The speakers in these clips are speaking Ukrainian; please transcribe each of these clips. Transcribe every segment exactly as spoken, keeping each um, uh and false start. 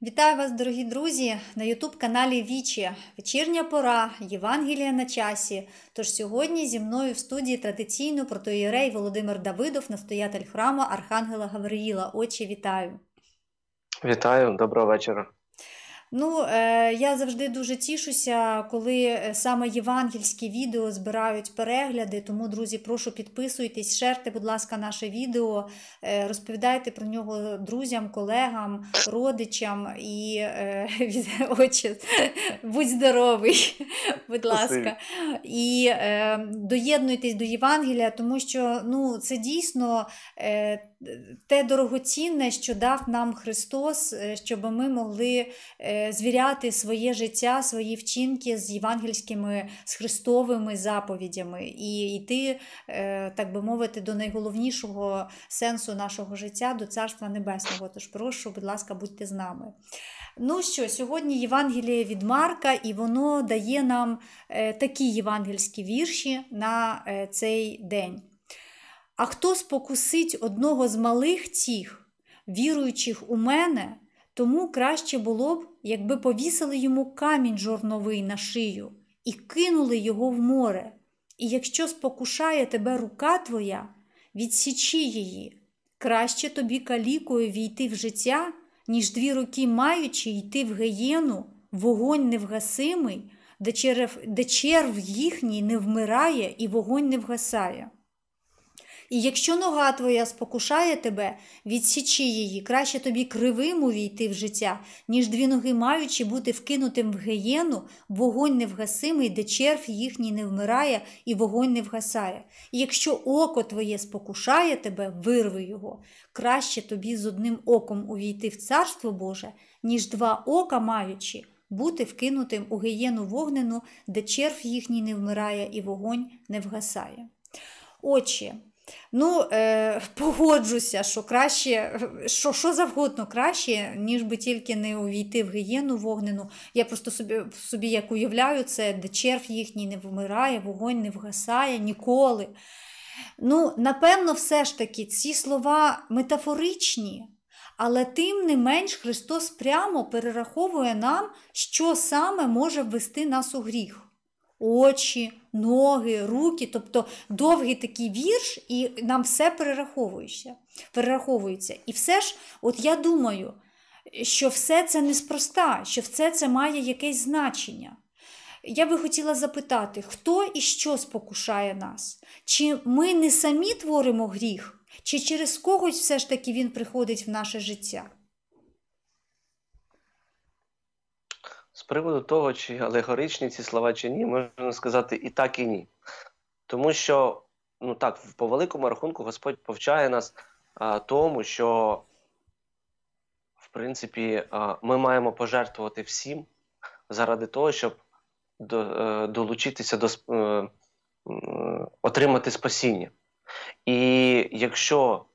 Вітаю вас, дорогі друзі, на ютуб-каналі Вічі. Вечірня пора, Євангелія на часі. Тож сьогодні зі мною в студії традиційно протоієрей Володимир Давидов, настоятель храму Архангела Гавриїла. Отче, вітаю! Вітаю, доброго вечора. Ну, е, я завжди дуже тішуся, коли саме євангельські відео збирають перегляди, тому, друзі, прошу підписуйтесь, шерте, будь ласка, наше відео, е, розповідайте про нього друзям, колегам, родичам і, е, отче, будь здоровий, будь ласка. І е, доєднуйтесь до Євангелія, тому що, ну, це дійсно е, те дорогоцінне, що дав нам Христос, щоб ми могли е, звіряти своє життя, свої вчинки з євангельськими, з Христовими заповідями і йти, так би мовити, до найголовнішого сенсу нашого життя, до Царства Небесного. Тож прошу, будь ласка, будьте з нами. Ну що, сьогодні Євангеліє від Марка, і воно дає нам такі євангельські вірші на цей день. «А хто спокусить одного з малих цих, віруючих у мене, тому краще було б, якби повісили йому камінь жорновий на шию і кинули його в море. І якщо спокушає тебе рука твоя, відсічи її. Краще тобі калікою війти в життя, ніж дві руки маючи йти в геєну, вогонь невгасимий, де черв, де черв їхній не вмирає і вогонь не вгасає. І якщо нога твоя спокушає тебе, відсічи її, краще тобі кривим увійти в життя, ніж дві ноги маючи бути вкинутим в геєну, вогонь невгасимий, де черв їхній не вмирає і вогонь не вгасає. І якщо око твоє спокушає тебе, вирви його, краще тобі з одним оком увійти в Царство Боже, ніж два ока маючи, бути вкинутим у геєну вогнену, де черв їхній не вмирає і вогонь не вгасає». Отче, ну, е, погоджуся, що краще, що, що завгодно краще, ніж би тільки не увійти в гієну вогнену. Я просто собі, собі як уявляю це, де черв їхній не вмирає, вогонь не вгасає ніколи. Ну, напевно, все ж таки ці слова метафоричні, але тим не менш Христос прямо перераховує нам, що саме може ввести нас у гріх. Очі, ноги, руки, тобто довгий такий вірш, і нам все перераховується. перераховується. І все ж, от я думаю, що все це неспроста, що все це має якесь значення. Я би хотіла запитати, хто і що спокушає нас? Чи ми не самі творимо гріх, чи через когось все ж таки він приходить в наше життя? З приводу того, чи алегоричні ці слова, чи ні, можна сказати і так, і ні. Тому що, ну так, по великому рахунку Господь повчає нас а, тому, що, в принципі, а, ми маємо пожертвувати всім заради того, щоб до, е, долучитися до е, е, отримати спасіння. І якщо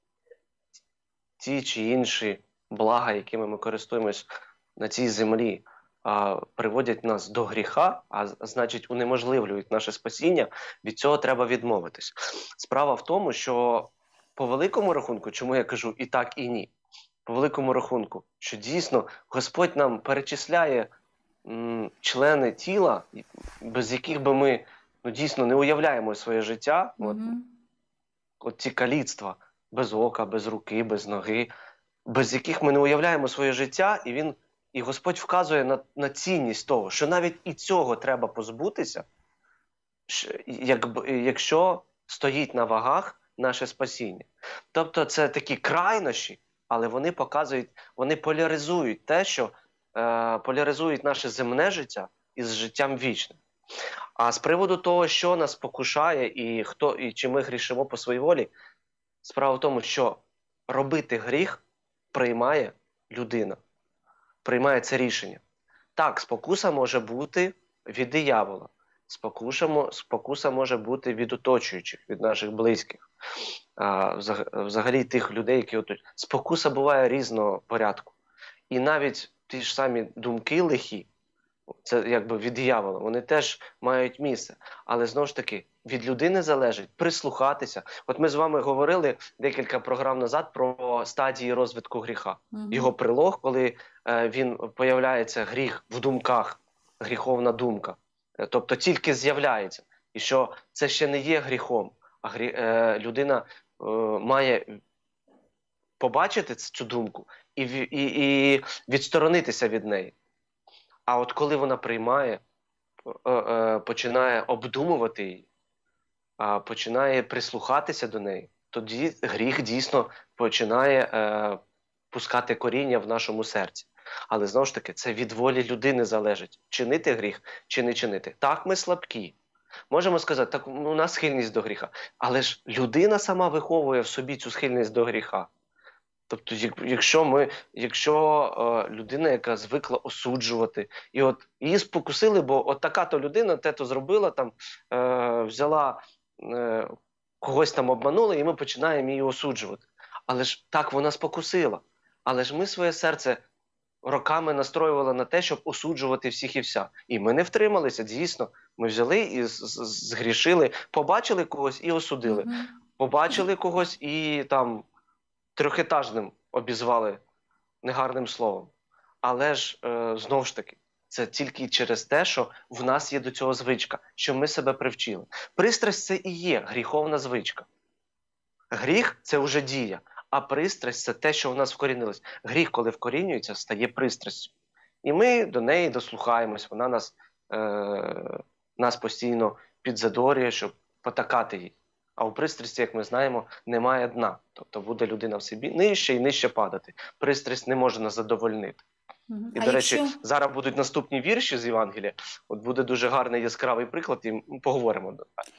ті чи інші блага, якими ми користуємось на цій землі, приводять нас до гріха, а значить унеможливлюють наше спасіння, від цього треба відмовитись. Справа в тому, що по великому рахунку, чому я кажу і так, і ні, по великому рахунку, що дійсно Господь нам перечисляє м, члени тіла, без яких би ми ну, дійсно не уявляємо своє життя, mm-hmm. от, от ці каліцтва, без ока, без руки, без ноги, без яких ми не уявляємо своє життя, і він І Господь вказує на, на цінність того, що навіть і цього треба позбутися, як, якщо стоїть на вагах наше спасіння. Тобто це такі крайнощі, але вони показують, вони поляризують те, що е, поляризують наше земне життя із життям вічним. А з приводу того, що нас покушає і, хто, і чи ми грішимо по своїй волі, справа в тому, що робити гріх приймає людина. Приймає це рішення. Так, спокуса може бути від диявола. Спокуса, спокуса може бути від оточуючих, від наших близьких. А, взагалі тих людей, які оточують. Спокуса буває різного порядку. І навіть ті ж самі думки лихі, це якби від диявола, вони теж мають місце. Але знову ж таки, від людини залежить прислухатися. От ми з вами говорили декілька програм назад про стадії розвитку гріха. Мгм. Його прилог, коли е, він появляється гріх в думках, гріховна думка. Е, Тобто тільки з'являється. І що це ще не є гріхом, а грі, е, людина е, має побачити цю думку і, ві- і, і відсторонитися від неї. А от коли вона приймає, е, е, починає обдумувати її, а, починає прислухатися до неї, тоді гріх дійсно починає е, пускати коріння в нашому серці. Але знову ж таки, це від волі людини залежить, чинити гріх чи не чинити. Так, ми слабкі. Можемо сказати, так у нас схильність до гріха. Але ж людина сама виховує в собі цю схильність до гріха. Тобто, як- якщо ми, якщо е, людина, яка звикла осуджувати, і от її спокусили, бо от така-то людина те-то зробила, там е, взяла е, когось там обманула, і ми починаємо її осуджувати. Але ж так вона спокусила. Але ж ми своє серце роками настроювали на те, щоб осуджувати всіх і вся. І ми не втрималися, дійсно. Ми взяли і з- з- згрішили, побачили когось і осудили. Мгм. Побачили когось і там трьохетажним обізвали негарним словом. Але ж, е, знову ж таки, це тільки через те, що в нас є до цього звичка, що ми себе привчили. Пристрасть – це і є гріховна звичка. Гріх – це вже дія, а пристрасть – це те, що в нас вкорінилось. Гріх, коли вкорінюється, стає пристрастю. І ми до неї дослухаємось, вона нас, е, нас постійно підзадорює, щоб потакати їй. А у пристрасті, як ми знаємо, немає дна. Тобто буде людина в собі нижче і нижче падати. Пристрасть не може нас задовольнити. Мгм. І, А до речі, якщо... зараз будуть наступні вірші з Євангелія. От буде дуже гарний яскравий приклад, і ми поговоримо.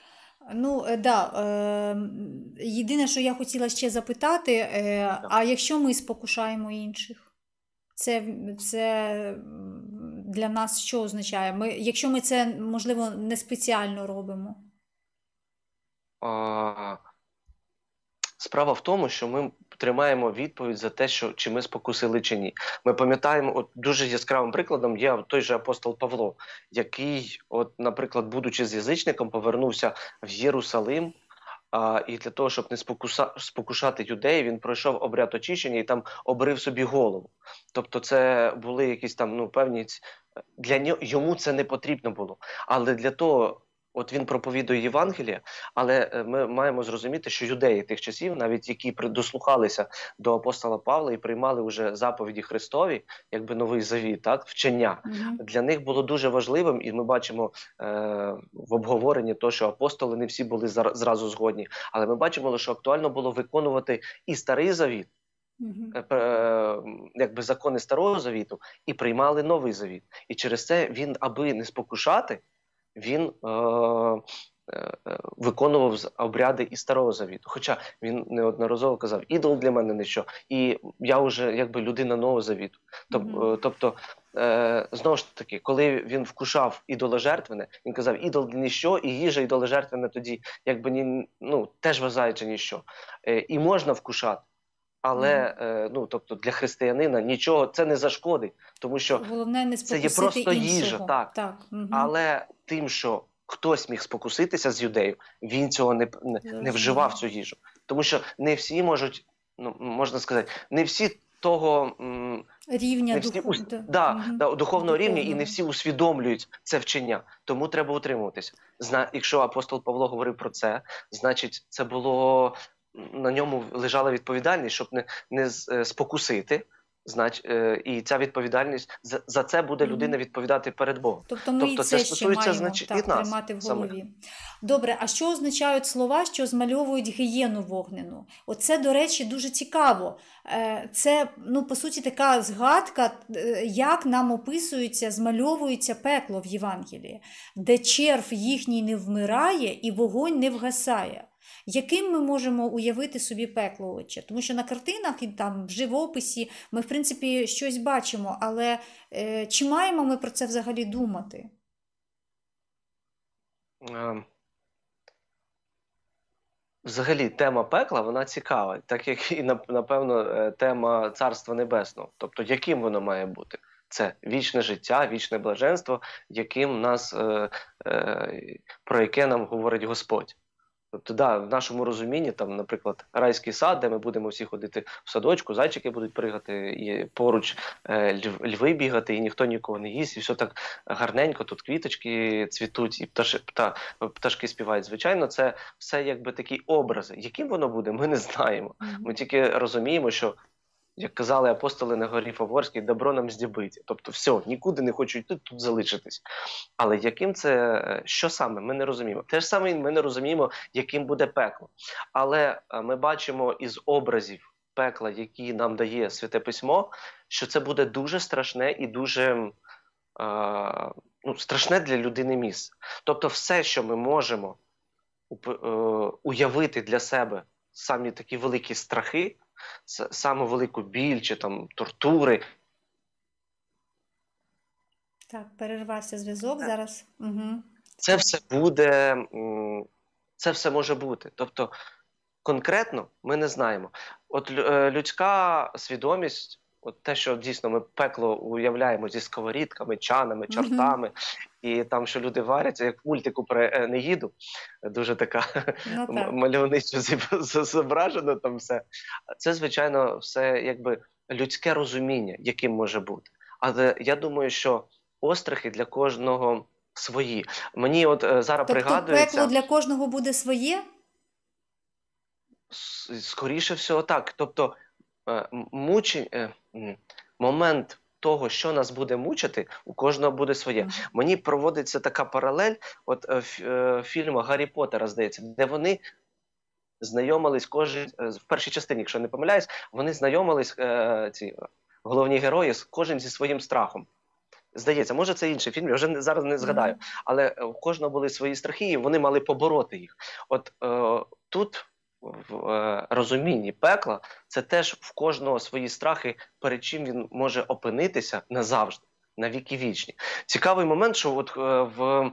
Ну, е, да, е, єдине, що я хотіла ще запитати, е, а якщо ми спокушаємо інших? Це, це м, для нас що означає? Ми, якщо ми це, можливо, не спеціально робимо. А, Справа в тому, що ми тримаємо відповідь за те, що чи ми спокусили чи ні. Ми пам'ятаємо, от дуже яскравим прикладом є той же апостол Павло, який, от, наприклад, будучи з язичником, повернувся в Єрусалим, а, і для того, щоб не спокуса, спокушати юдеїв, він пройшов обряд очищення і там обрив собі голову. Тобто це були якісь там ну, певні... ць- Для нього, йому це не потрібно було. Але для того... От він проповідує Євангеліє, але е, ми маємо зрозуміти, що юдеї тих часів, навіть які при- дослухалися до апостола Павла і приймали вже заповіді Христові, якби новий завіт, так, вчення, Мгм. для них було дуже важливим, і ми бачимо е, в обговоренні то, що апостоли не всі були зар- зразу згодні, але ми бачимо, що актуально було виконувати і старий завіт, Мгм. е, е, якби закони старого завіту, і приймали новий завіт. І через це він, аби не спокушати, він е, е, е, виконував з- обряди і старого завіту. Хоча він неодноразово казав, ідол для мене ніщо, і я вже якби людина нового завіту. Тоб, Мгм. е, тобто, е, знову ж таки, коли він вкушав ідоложертвене, він казав, ідол для ніщо, і їжа ідоложертвене тоді якби ні, ну, теж вважається ніщо. Е, і можна вкушати. Але Мгм. е, ну, тобто для християнина нічого це не зашкодить, тому що Головне не це є спокусити просто їжа, іншого. так. Так. Мгм. Але тим, що хтось міг спокуситися з юдеїв, він цього не, не, не Зрозуміло. вживав цю їжу. Тому що не всі можуть, ну можна сказати, не всі того м, Рівня не всі духу... ус... да. да, Мгм. да, духовного рівня, і не Духовного. всі усвідомлюють це вчення. Тому треба утримуватися. Зна... Якщо апостол Павло говорив про це, значить це було на ньому лежала відповідальність, щоб не, не з- е, спокусити. Знач, е, і ця відповідальність за, за це буде Мгм. людина відповідати перед Богом. Тобто ми Тобто і це це ще стосується, маємо значить, так, і нас тримати в самих. голові. Добре, а що означають слова, що змальовують гієну вогнену? Оце, до речі, дуже цікаво. Е, Це, ну, по суті, така згадка, е, як нам описується, змальовується пекло в Євангелії, де черв їхній не вмирає і вогонь не вгасає. Яким ми можемо уявити собі пекло, отче? Тому що на картинах і там в живописі ми, в принципі, щось бачимо, але е, чи маємо ми про це взагалі думати? Е, Взагалі, тема пекла, вона цікава, так як і, нап- напевно, е, тема Царства Небесного. Тобто, яким воно має бути? Це вічне життя, вічне блаженство, яким нас, е, е, про яке нам говорить Господь. Тобто, да, в нашому розумінні, там, наприклад, райський сад, де ми будемо всі ходити в садочку, зайчики будуть пригати, і поруч е, льв, льви бігати, і ніхто нікого не їсть, і все так гарненько, тут квіточки цвітуть, і пташи, пта, пташки співають. Звичайно, це все якби такі образи. Яким воно буде, ми не знаємо. Ми тільки розуміємо, що, як казали апостоли на горі Фаворській, добро нам здібить. Тобто все, нікуди не хочу йти, тут залишитись. Але яким це, що саме, ми не розуміємо. Те ж саме ми не розуміємо, яким буде пекло. Але ми бачимо із образів пекла, які нам дає Святе Письмо, що це буде дуже страшне і дуже е, ну, страшне для людини місце. Тобто все, що ми можемо е, уявити для себе, самі такі великі страхи, саме велику біль чи там тортури. Так, перервався зв'язок зараз. Угу. Це все буде, це все може бути. Тобто конкретно ми не знаємо. От людська свідомість, от те, що дійсно ми пекло уявляємо зі сковорідками, чанами, чортами, mm-hmm. і там, що люди варяться, як в мультику про Енеїду, дуже така ну, мальовничо зображено там все. Це, звичайно, все якби людське розуміння, яким може бути. Але я думаю, що острахи для кожного свої. Мені от зараз тобто пригадується... Тобто пекло для кожного буде своє? Скоріше всього так. Тобто мучень, момент того, що нас буде мучити, у кожного буде своє. Mm-hmm. Мені проводиться така паралель, от в фільму Гаррі Поттера, здається, де вони знайомились, кожен, в першій частині, якщо не помиляюсь, вони знайомились, ці головні герої, кожен зі своїм страхом. Здається, може це інший фільм, я вже зараз не згадаю, mm-hmm. але у кожного були свої страхи, і вони мали побороти їх. От е, тут в е, розумінні пекла, це теж в кожного свої страхи, перед чим він може опинитися назавжди, на віки вічні. Цікавий момент, що от е, в, е,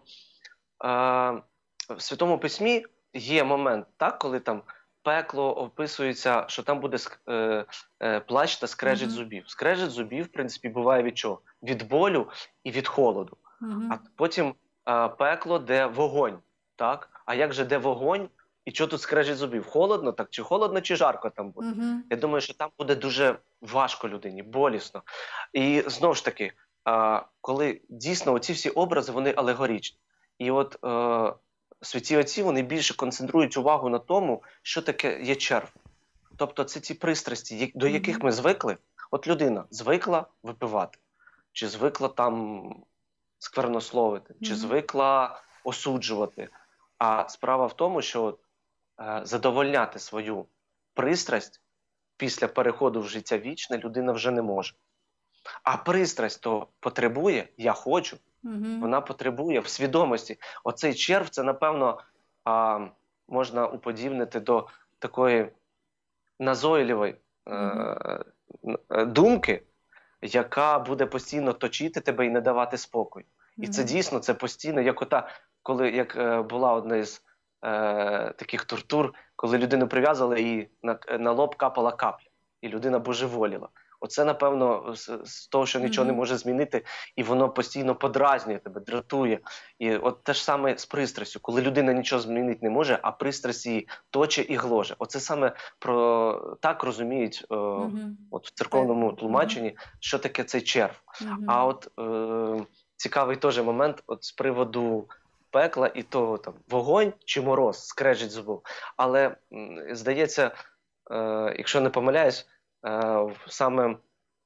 в Святому Письмі є момент, так, коли там пекло описується, що там буде е, е, плач та скрежет mm-hmm. зубів. Скрежет зубів, в принципі, буває від чого? Від болю і від холоду. Mm-hmm. А потім е, пекло, де вогонь, так? А як же де вогонь? І що тут скрежет зубів? Холодно, так? Чи холодно, чи жарко там буде? Mm-hmm. Я думаю, що там буде дуже важко людині, болісно. І знову ж таки, е, коли дійсно оці всі образи, вони алегоричні. І от е, святі отці, вони більше концентрують увагу на тому, що таке є черв. Тобто це ці пристрасті, до яких ми звикли. От людина звикла випивати, чи звикла там сквернословити, чи звикла осуджувати. А справа в тому, що е, задовольняти свою пристрасть після переходу в життя вічне людина вже не може. А пристрасть то потребує, я хочу, угу. вона потребує в свідомості. Оцей черв, це, напевно, а, можна уподібнити до такої назойливої угу. е, думки, яка буде постійно точити тебе і не давати спокою. І це дійсно, це постійно, як ота, коли як е, була одна із е, таких тортур, коли людину прив'язали і на, на лоб капала капля, і людина божеволіла. Оце, напевно, з, з того, що нічого mm-hmm. не може змінити, і воно постійно подразнює тебе, дратує. І от те ж саме з пристрастю, коли людина нічого змінити не може, а пристрасть її точе і гложе. Оце саме про так розуміють е, mm-hmm. от в церковному mm-hmm. тлумаченні, що таке цей черв. Mm-hmm. А от е, цікавий теж момент от з приводу пекла і того, там, вогонь чи мороз, скрежить зубов. Але, м, здається, е, якщо не помиляюсь, е, саме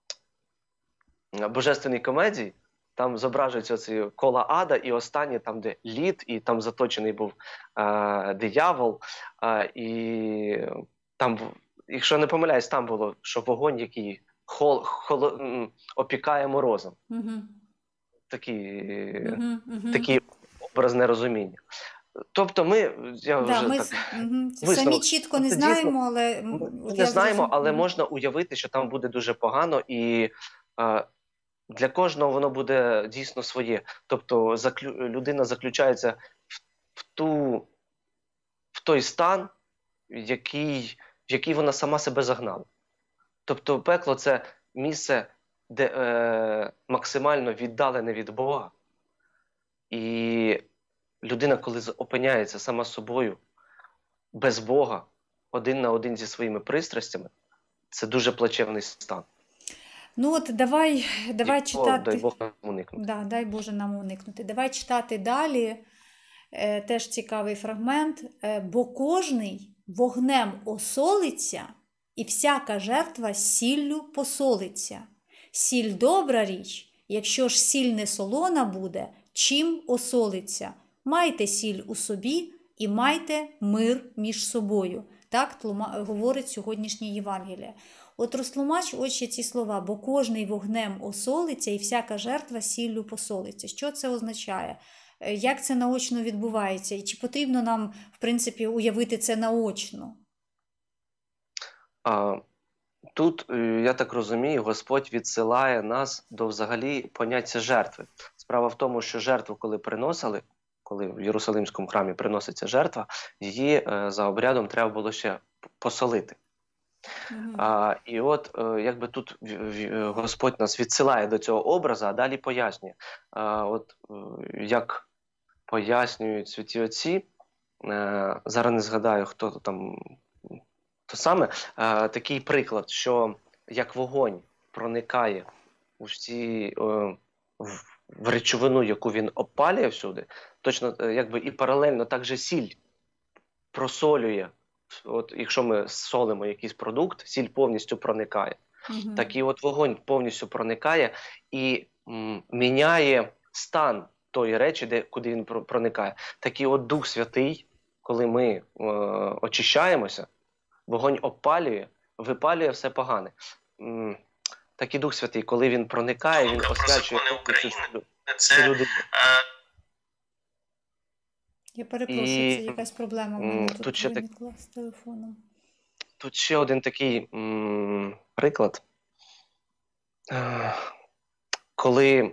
в Божественній комедії там зображуються ці кола ада і останнє, там, де лід, і там заточений був е, диявол. Е, і там, якщо не помиляюсь, там було, що вогонь, який хол, хол, опікає морозом. Mm-hmm. Такі, mm-hmm, mm-hmm. такі образне розуміння. Тобто ми, я да, вже ми так угу. висновок. Самі чітко не знаємо, але... Ми не знаємо, але можна уявити, що там буде дуже погано, і е, для кожного воно буде дійсно своє. Тобто заклю, людина заключається в, в, ту, в той стан, який, в який вона сама себе загнала. Тобто пекло – це місце де е, максимально віддалене від Бога. І людина, коли опиняється сама собою, без Бога, один на один зі своїми пристрастями, це дуже плачевний стан. Ну от давай, давай Якого, читати. дай Бог нам уникнути. Да, дай Боже нам уникнути. Давай читати далі. Е, теж цікавий фрагмент. Е, бо кожний вогнем осолиться, і всяка жертва сіллю посолиться. Сіль добра річ, якщо ж сіль не солона буде, чим осолиться? Майте сіль у собі і майте мир між собою. Так тлума, говорить сьогоднішнє Євангеліє. От розтлумач ось ще ці слова, бо кожний вогнем осолиться і всяка жертва сіллю посолиться. Що це означає? Як це наочно відбувається? І чи потрібно нам, в принципі, уявити це наочно? А, тут, я так розумію, Господь відсилає нас до взагалі поняття жертви. Справа в тому, що жертву, коли приносили, коли в Єрусалимському храмі приноситься жертва, її е, за обрядом треба було ще посолити. Mm-hmm. А, і от е, якби тут в, в, Господь нас відсилає до цього образу, а далі пояснює. А, от е, як пояснюють святі отці, е, зараз не згадаю, хто там, то саме, е, такий приклад, що як вогонь проникає у всі, е, в, в речовину, яку він опалює всюди, точно якби і паралельно також сіль просолює. От якщо ми солимо якийсь продукт, сіль повністю проникає. Uh-huh. Так і от вогонь повністю проникає і м, міняє стан тої речі, де, куди він проникає. Так і от Дух Святий, коли ми е, очищаємося, вогонь опалює, випалює все погане. М, так і Дух Святий, коли він проникає, він освячує цю людину. Я перепрошую, і, це якась проблема в мене тут, тут ще виникла так... з телефоном. Тут ще один такий м, приклад. Е, коли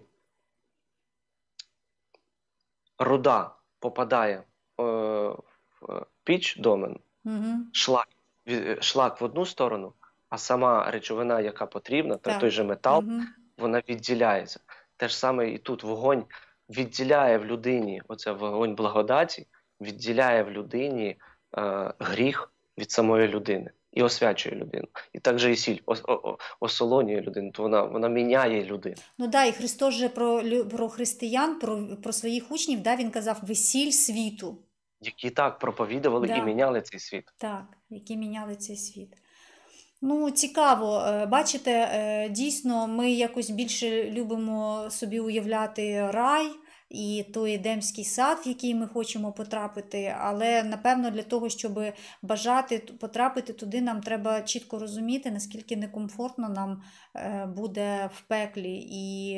руда попадає е, в піч домен, угу. шлак, шлак в одну сторону, а сама речовина, яка потрібна, так. той же метал, угу. вона відділяється. Те ж саме і тут вогонь відділяє в людині, оце вогонь благодаті, відділяє в людині е, гріх від самої людини і освячує людину. І так же і сіль ос, о, осолонює людину, то вона, вона міняє людину. Ну да, і Христос же про, про християн, про, про своїх учнів, да, він казав, ви сіль світу. Які так проповідували да. і міняли цей світ. Так, які міняли цей світ. Ну, цікаво. Бачите, дійсно, ми якось більше любимо собі уявляти рай і той Едемський сад, в який ми хочемо потрапити, але, напевно, для того, щоб бажати потрапити туди, нам треба чітко розуміти, наскільки некомфортно нам буде в пеклі. І...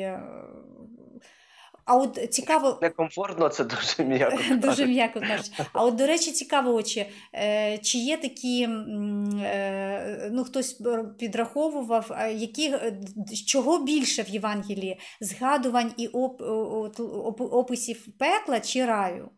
А от цікаво... Некомфортно, це дуже м'яко. Дуже м'яко кажуть. А от, до речі, цікаво, очі, чи є такі, ну, хтось підраховував, які, чого більше в Євангелії? Згадувань і оп, оп, описів пекла чи раю?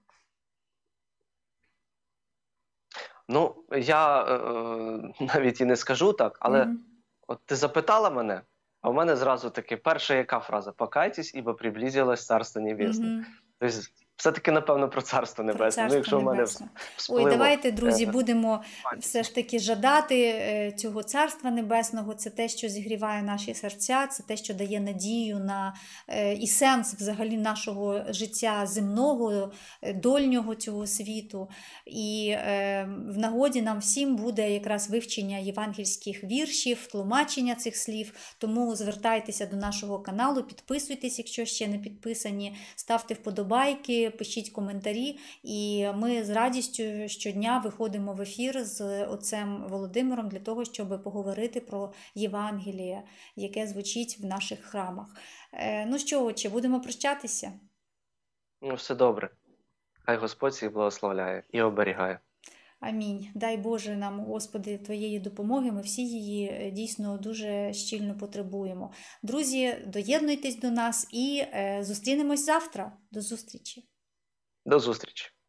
Ну, я е, навіть і не скажу так, але mm-hmm. от ти запитала мене, а в мене зразу таки перша яка фраза? «Покайтесь, ібо приблизилось Царство Небесне». Mm-hmm. Тобто, все-таки, напевно, про Царство Небесне. Про Царство ну, якщо Небесне. В мене всплило... Ой, давайте, друзі, будемо все ж таки жадати цього Царства Небесного. Це те, що зігріває наші серця, це те, що дає надію на і сенс взагалі нашого життя земного, дольнього цього світу. І в нагоді нам всім буде якраз вивчення євангельських віршів, тлумачення цих слів. Тому звертайтеся до нашого каналу, підписуйтесь, якщо ще не підписані, ставте вподобайки, пишіть коментарі, і ми з радістю щодня виходимо в ефір з отцем Володимиром для того, щоб поговорити про Євангеліє, яке звучить в наших храмах. Ну що, отче, будемо прощатися? Ну, все добре. Хай Господь всіх благословляє і оберігає. Амінь. Дай Боже нам, Господи, Твоєї допомоги, ми всі її дійсно дуже щільно потребуємо. Друзі, доєднуйтесь до нас і зустрінемось завтра. До зустрічі. До зустрічі.